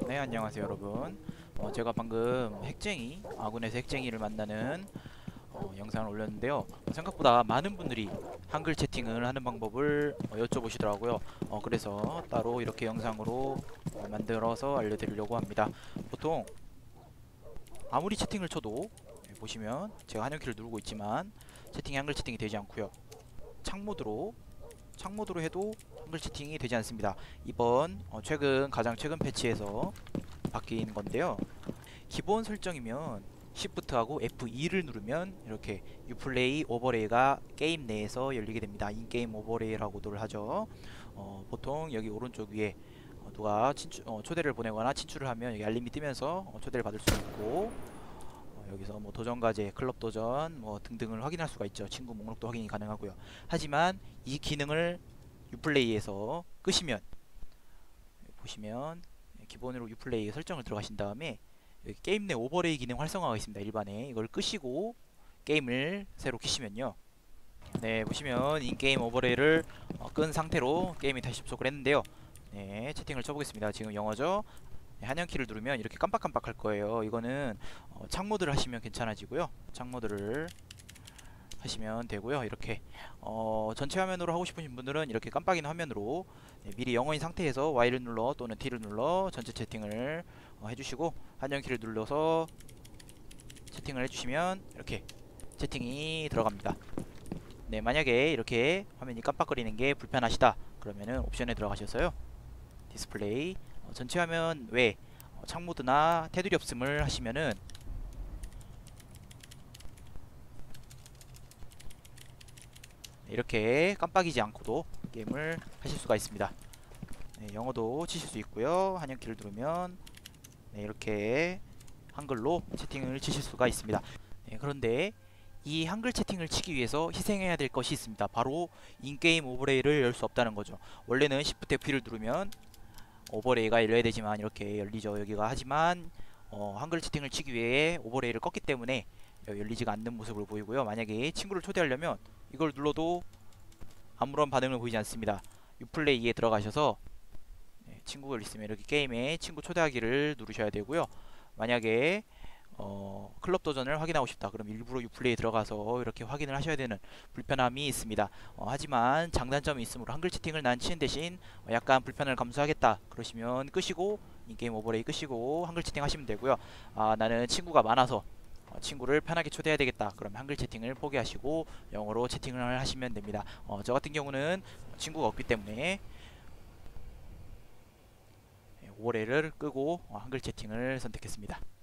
네, 안녕하세요 여러분. 제가 방금 핵쟁이, 아군에서 핵쟁이를 만나는 영상을 올렸는데요. 생각보다 많은 분들이 한글 채팅을 하는 방법을 여쭤보시더라고요. 그래서 따로 이렇게 영상으로 만들어서 알려드리려고 합니다. 보통 아무리 채팅을 쳐도 보시면 제가 한영키를 누르고 있지만 채팅이 한글 채팅이 되지 않고요. 창모드로 해도 한글 채팅이 되지 않습니다. 이번 가장 최근 패치에서 바뀐 건데요. 기본 설정이면 Shift하고 F2를 누르면 이렇게 유플레이 오버레이가 게임 내에서 열리게 됩니다. 인게임 오버레이라고들 하죠. 보통 여기 오른쪽 위에 누가 초대를 보내거나 친출을 하면 여기 알림이 뜨면서 초대를 받을 수 있고, 여기서 뭐 도전 과제, 클럽 도전 뭐 등등을 확인할 수가 있죠. 친구 목록도 확인이 가능하고요. 하지만 이 기능을 유플레이에서 끄시면, 보시면 기본으로 유플레이 설정을 들어가신 다음에 여기 게임 내 오버레이 기능 활성화가 있습니다. 일반에 이걸 끄시고 게임을 새로 키시면요, 네, 보시면 인게임 오버레이를 끈 상태로 게임에 다시 접속을 했는데요. 네, 채팅을 쳐보겠습니다. 지금 영어죠. 네, 한영키를 누르면 이렇게 깜빡깜빡 할 거예요. 이거는 창모드를 하시면 괜찮아지고요. 창모드를 하시면 되고요. 이렇게 전체 화면으로 하고 싶으신 분들은 이렇게 깜빡이는 화면으로 미리 영어인 상태에서 Y를 눌러 또는 T를 눌러 전체 채팅을 해주시고, 한영키를 눌러서 채팅을 해주시면 이렇게 채팅이 들어갑니다. 네, 만약에 이렇게 화면이 깜빡거리는 게 불편하시다 그러면은 옵션에 들어가셔서요, 디스플레이 전체 화면 외 창모드나 테두리 없음을 하시면은 이렇게 깜빡이지 않고도 게임을 하실 수가 있습니다. 네, 영어도 치실 수 있고요. 한영키를 누르면 네, 이렇게 한글로 채팅을 치실 수가 있습니다. 네, 그런데 이 한글 채팅을 치기 위해서 희생해야 될 것이 있습니다. 바로 인게임 오버레이를 열 수 없다는 거죠. 원래는 Shift F를 누르면 오버레이가 열려야 되지만 이렇게 열리죠. 여기가. 하지만 한글 채팅을 치기 위해 오버레이를 껐기 때문에 열리지가 않는 모습을 보이고요. 만약에 친구를 초대하려면 이걸 눌러도 아무런 반응을 보이지 않습니다. 유플레이에 들어가셔서 친구가 있으면 이렇게 게임에 친구 초대하기를 누르셔야 되고요. 만약에 클럽 도전을 확인하고 싶다 그럼 일부러 유플레이에 들어가서 이렇게 확인을 하셔야 되는 불편함이 있습니다. 하지만 장단점이 있으므로 한글 채팅을 난 치는 대신 약간 불편을 감수하겠다 그러시면 끄시고, 인게임 오버레이 끄시고 한글 채팅 하시면 되고요. 나는 친구가 많아서 친구를 편하게 초대해야 되겠다 그러면 한글 채팅을 포기하시고 영어로 채팅을 하시면 됩니다. 저 같은 경우는 친구가 없기 때문에 오버레이를 끄고 한글 채팅을 선택했습니다.